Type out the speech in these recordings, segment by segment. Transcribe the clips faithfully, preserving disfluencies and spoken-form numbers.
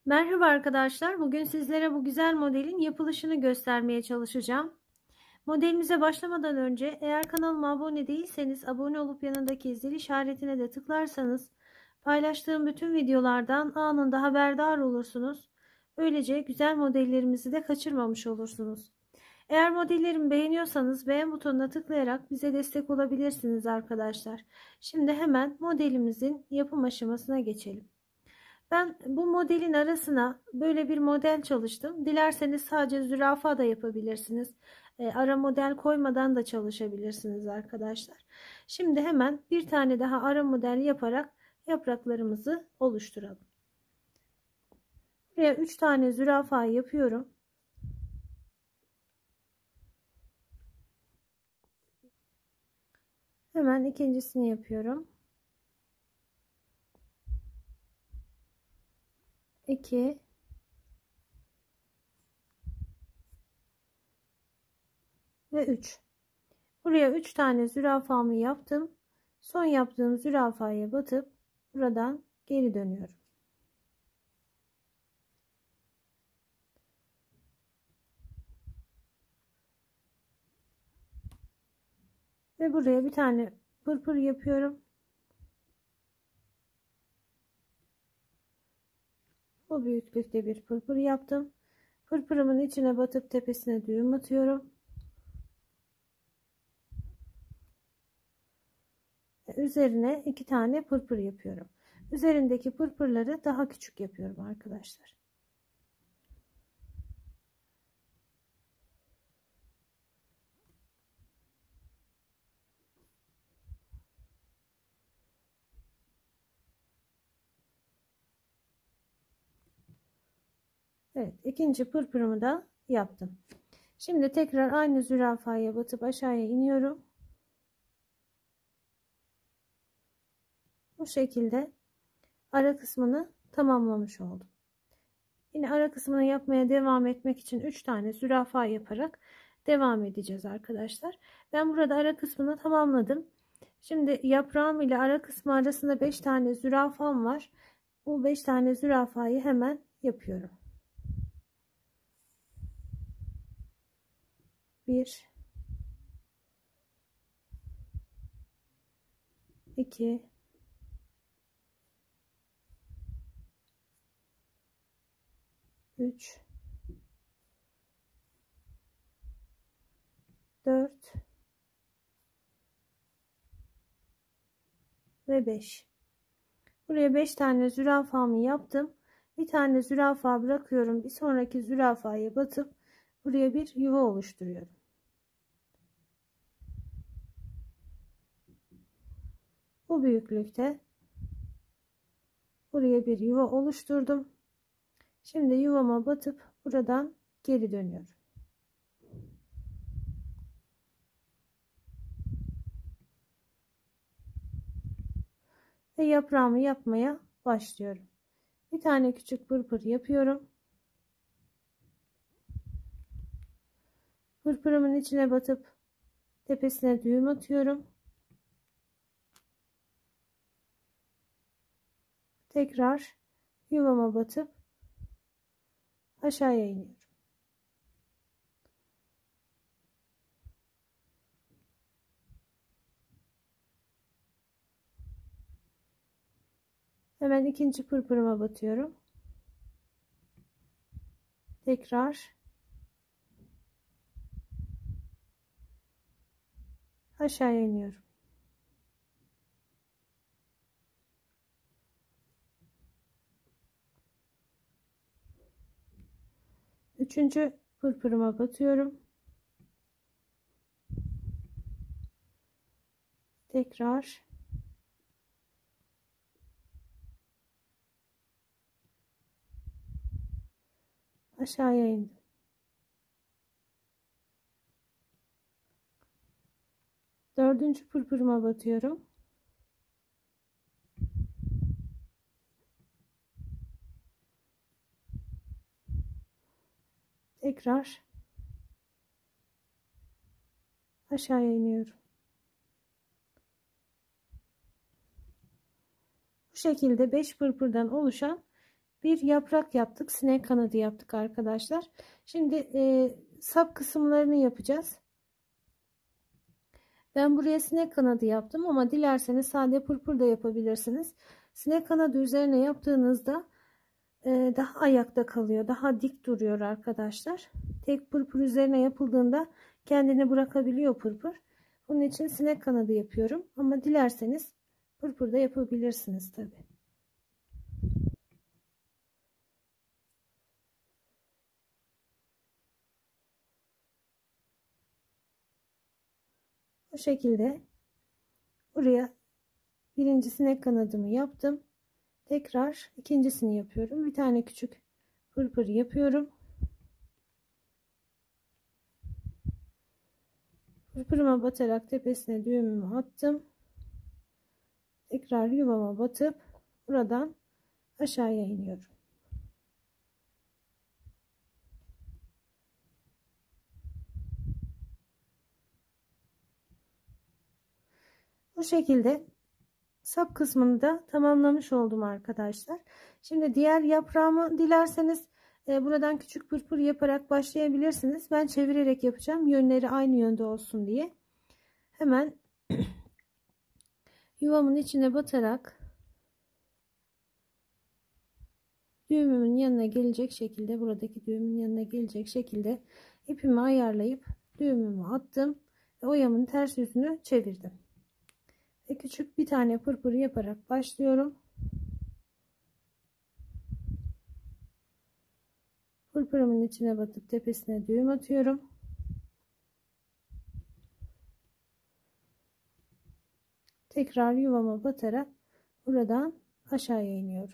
Merhaba arkadaşlar. Bugün sizlere bu güzel modelin yapılışını göstermeye çalışacağım. Modelimize başlamadan önce eğer kanalıma abone değilseniz abone olup yanındaki zil işaretine de tıklarsanız paylaştığım bütün videolardan anında haberdar olursunuz. Böylece güzel modellerimizi de kaçırmamış olursunuz. Eğer modellerimi beğeniyorsanız beğen butonuna tıklayarak bize destek olabilirsiniz arkadaşlar. Şimdi hemen modelimizin yapım aşamasına geçelim. Ben bu modelin arasına böyle bir model çalıştım. Dilerseniz sadece zürafa da yapabilirsiniz. E, ara model koymadan da çalışabilirsiniz arkadaşlar. Şimdi hemen bir tane daha ara model yaparak yapraklarımızı oluşturalım. Buraya üç tane zürafa yapıyorum. Hemen ikincisini yapıyorum. iki ve üç. Buraya üç tane zürafamı yaptım. Son yaptığım zürafaya batıp buradan geri dönüyorum. Ve buraya bir tane pırpır yapıyorum. Bu büyüklükte bir pırpır yaptım. Pırpırımın içine batıp tepesine düğüm atıyorum. Üzerine iki tane pırpır yapıyorum. Üzerindeki pırpırları daha küçük yapıyorum arkadaşlar. Evet, ikinci pırpırımı da yaptım. Şimdi tekrar aynı zürafaya batıp aşağıya iniyorum. Bu şekilde ara kısmını tamamlamış oldum. Yine ara kısmını yapmaya devam etmek için üç tane zürafa yaparak devam edeceğiz arkadaşlar. Ben burada ara kısmını tamamladım. Şimdi yaprağım ile ara kısmı arasında beş tane zürafam var. Bu beş tane zürafayı hemen yapıyorum. bir iki üç dört ve beş. Buraya beş tane zürafamı yaptım. Bir tane zürafa bırakıyorum. Bir sonraki zürafaya batıp buraya bir yuva oluşturuyorum. Bu büyüklükte buraya bir yuva oluşturdum. Şimdi yuvama batıp buradan geri dönüyorum. Ve yaprağımı yapmaya başlıyorum. Bir tane küçük pırpır yapıyorum. Pırpırımın içine batıp tepesine düğüm atıyorum. Tekrar yuvama batıp aşağıya iniyorum. Hemen ikinci pırpırıma batıyorum. Tekrar aşağıya iniyorum. Üçüncü pırpırıma batıyorum. Tekrar aşağıya indim. Dördüncü pırpırıma batıyorum. Tekrar aşağıya iniyorum. Bu şekilde beş pırpırdan oluşan bir yaprak yaptık. Sinek kanadı yaptık arkadaşlar. Şimdi e, sap kısımlarını yapacağız. Ben buraya sinek kanadı yaptım ama dilerseniz sade pırpır da yapabilirsiniz. Sinek kanadı üzerine yaptığınızda e, daha ayakta kalıyor. Daha dik duruyor arkadaşlar. Tek pırpır üzerine yapıldığında kendini bırakabiliyor pırpır. Bunun için sinek kanadı yapıyorum. Ama dilerseniz pırpır da yapabilirsiniz tabi. Bu şekilde buraya birinci sinek kanadımı yaptım. Tekrar ikincisini yapıyorum. Bir tane küçük pırpır yapıyorum. Pırpırıma batarak tepesine düğümümü attım. Tekrar yuvama batıp buradan aşağıya iniyorum. Bu şekilde sap kısmını da tamamlamış oldum arkadaşlar. Şimdi diğer yaprağımı dilerseniz e, buradan küçük pırpır yaparak başlayabilirsiniz. Ben çevirerek yapacağım. Yönleri aynı yönde olsun diye. Hemen yuvamın içine batarak düğümümün yanına gelecek şekilde, buradaki düğümün yanına gelecek şekilde ipimi ayarlayıp düğümümü attım ve oyamın ters yüzünü çevirdim. Ve küçük bir tane pırpır yaparak başlıyorum. Pırpırımın içine batıp tepesine düğüm atıyorum. Tekrar yuvama batarak buradan aşağıya iniyorum.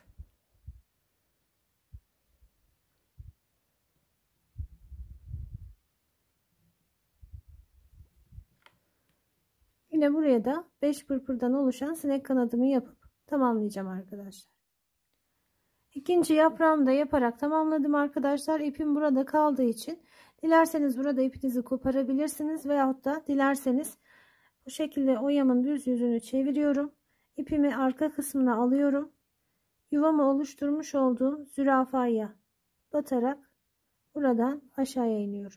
Yine buraya da beş pırpırdan oluşan sinek kanadımı yapıp tamamlayacağım arkadaşlar. İkinci yaprağımı da yaparak tamamladım arkadaşlar. İpim burada kaldığı için dilerseniz burada ipinizi koparabilirsiniz veyahut da dilerseniz bu şekilde oyamın düz yüzünü çeviriyorum. İpimi arka kısmına alıyorum. Yuvamı oluşturmuş olduğum zürafaya batarak buradan aşağıya iniyorum.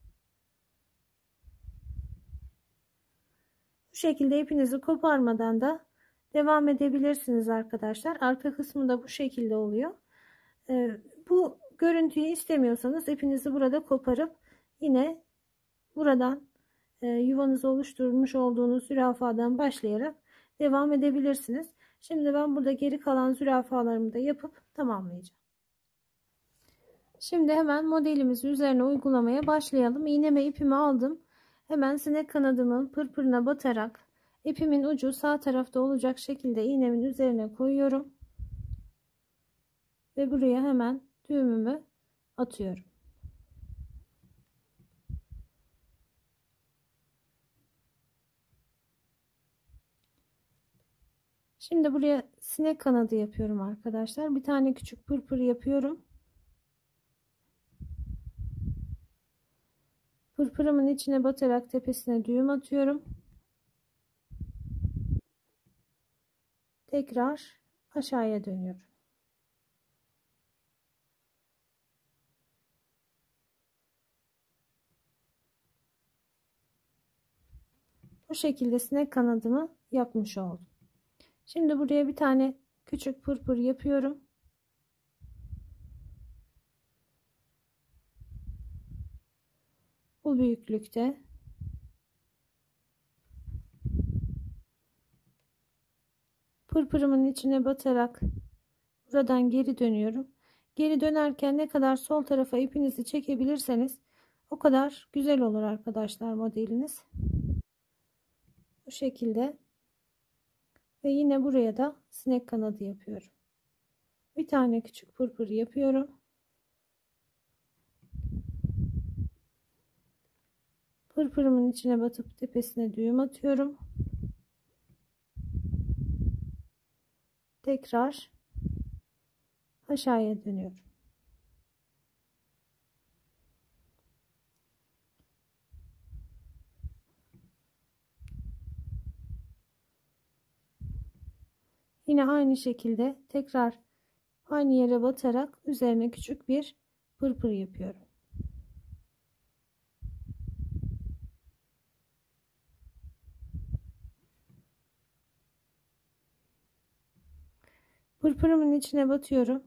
Bu şekilde ipinizi koparmadan da devam edebilirsiniz arkadaşlar. Arka kısmı da bu şekilde oluyor. Ee, bu görüntüyü istemiyorsanız ipinizi burada koparıp yine buradan e, yuvanızı oluşturmuş olduğunuz zürafadan başlayarak devam edebilirsiniz. Şimdi ben burada geri kalan zürafalarımı da yapıp tamamlayacağım. Şimdi hemen modelimizi üzerine uygulamaya başlayalım. İğneme ipimi aldım. Hemen sinek kanadımın pırpırına batarak ipimin ucu sağ tarafta olacak şekilde iğnemin üzerine koyuyorum. Ve buraya hemen düğümümü atıyorum. Şimdi buraya sinek kanadı yapıyorum arkadaşlar. Bir tane küçük pırpır yapıyorum. Pırpırımın içine batarak tepesine düğüm atıyorum. Tekrar aşağıya dönüyorum. Bu şekilde sinek kanadımı yapmış oldum. Şimdi buraya bir tane küçük pırpır yapıyorum. Bu büyüklükte. Pırpırımın içine batarak buradan geri dönüyorum. Geri dönerken ne kadar sol tarafa ipinizi çekebilirseniz o kadar güzel olur arkadaşlar modeliniz. Bu şekilde. Ve yine buraya da sinek kanadı yapıyorum. Bir tane küçük pırpır yapıyorum. Pırpırımın içine batıp tepesine düğüm atıyorum. Tekrar aşağıya dönüyorum. Yine aynı şekilde tekrar aynı yere batarak üzerine küçük bir pırpır yapıyorum. Pırpırımın içine batıyorum.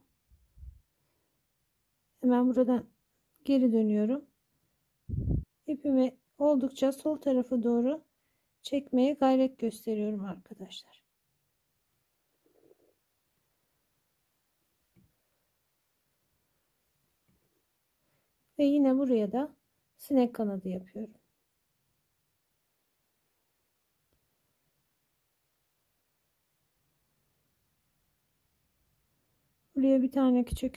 Hemen buradan geri dönüyorum. İpimi oldukça sol tarafa doğru çekmeye gayret gösteriyorum arkadaşlar. Ve yine buraya da sinek kanadı yapıyorum. Buraya bir tane küçük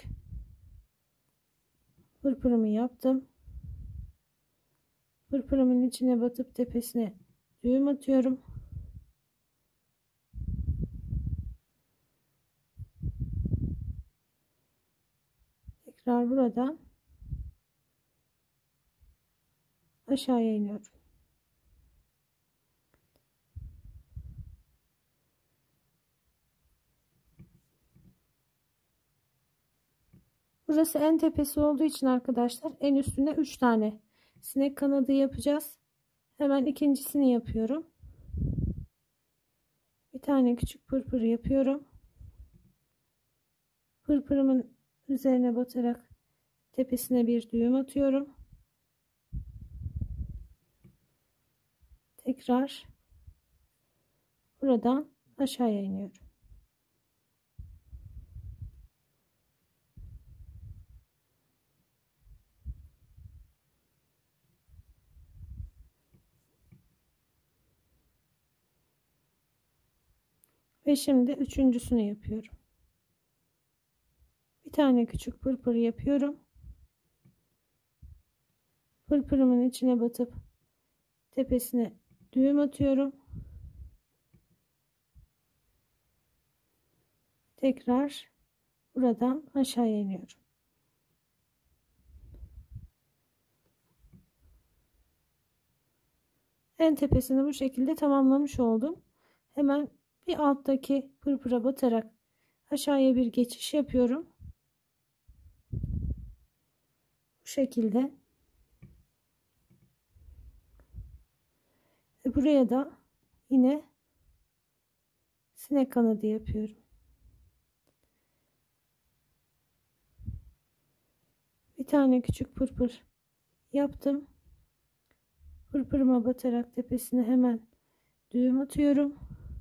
pırpırımı yaptım. Pırpırımın içine batıp tepesine düğüm atıyorum. Tekrar buradan aşağıya iniyorum. Burası en tepesi olduğu için arkadaşlar en üstüne üç tane sinek kanadı yapacağız. Hemen ikincisini yapıyorum. Bir tane küçük pırpır yapıyorum. Pırpırımın üzerine batarak tepesine bir düğüm atıyorum. Tekrar buradan aşağıya iniyorum. Ve şimdi üçüncüsünü yapıyorum. Bir tane küçük pırpır yapıyorum. Pırpırımın içine batıp tepesine düğüm atıyorum. Tekrar buradan aşağıya iniyorum. En tepesini bu şekilde tamamlamış oldum. Hemen bir alttaki pırpıra batarak aşağıya bir geçiş yapıyorum. Bu şekilde. Ve buraya da yine sinek kanadı yapıyorum. Bir tane küçük pırpır yaptım. Pırpırıma batarak tepesine hemen düğüm atıyorum.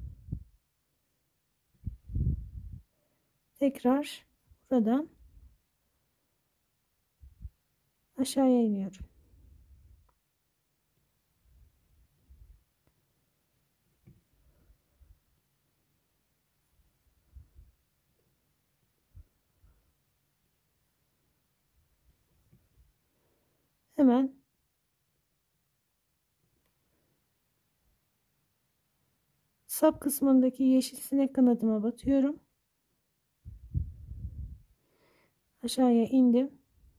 Tekrar buradan aşağıya iniyorum. Hemen sap kısmındaki yeşil sinek kanadıma batıyorum. Aşağıya indim.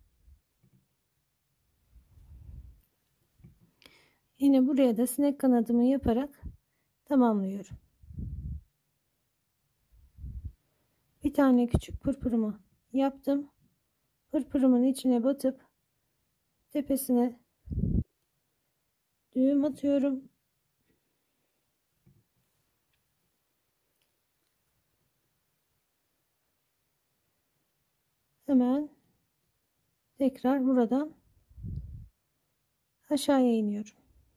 Yine buraya da sinek kanadımı yaparak tamamlıyorum. Bir tane küçük pırpırımı yaptım. Pırpırımın içine batıp tepesine düğüm atıyorum. Hemen tekrar buradan aşağıya iniyorum.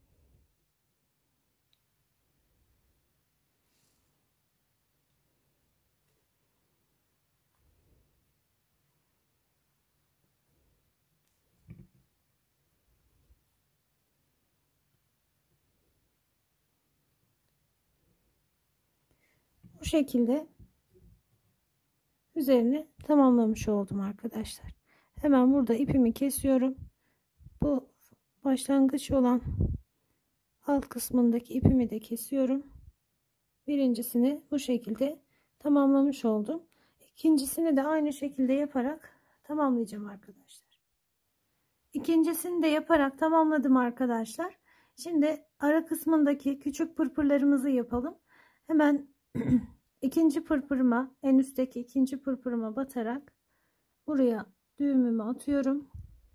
Bu şekilde üzerini tamamlamış oldum arkadaşlar. Hemen burada ipimi kesiyorum. Bu başlangıç olan alt kısmındaki ipimi de kesiyorum. Birincisini bu şekilde tamamlamış oldum. İkincisini de aynı şekilde yaparak tamamlayacağım arkadaşlar. İkincisini de yaparak tamamladım arkadaşlar. Şimdi ara kısmındaki küçük pırpırlarımızı yapalım. Hemen ikinci pırpırıma, en üstteki ikinci pırpırıma batarak buraya düğümümü atıyorum.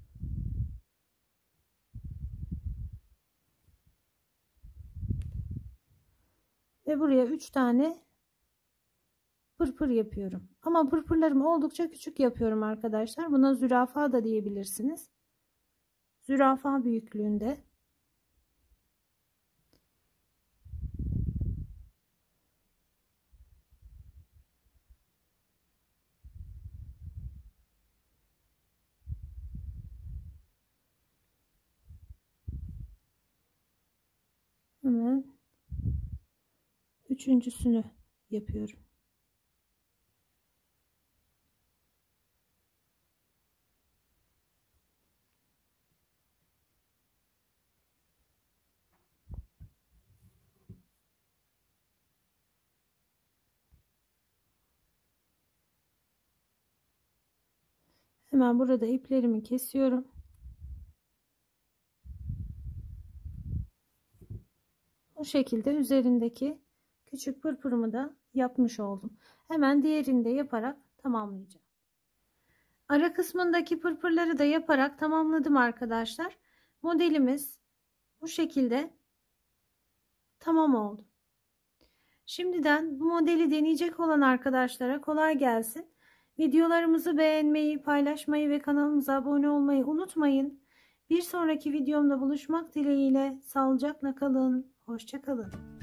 Ve buraya üç tane pırpır yapıyorum. Ama pırpırlarımı oldukça küçük yapıyorum arkadaşlar. Buna zürafa da diyebilirsiniz. Zürafa büyüklüğünde. Hemen üçüncüsünü yapıyorum. Hemen burada iplerimi kesiyorum. Bu şekilde üzerindeki küçük pırpırımı da yapmış oldum. Hemen diğerini de yaparak tamamlayacağım. Ara kısmındaki pırpırları da yaparak tamamladım arkadaşlar. Modelimiz bu şekilde tamam oldu. Şimdiden bu modeli deneyecek olan arkadaşlara kolay gelsin. Videolarımızı beğenmeyi, paylaşmayı ve kanalımıza abone olmayı unutmayın. Bir sonraki videomda buluşmak dileğiyle sağlıcakla kalın. Hoşça kalın.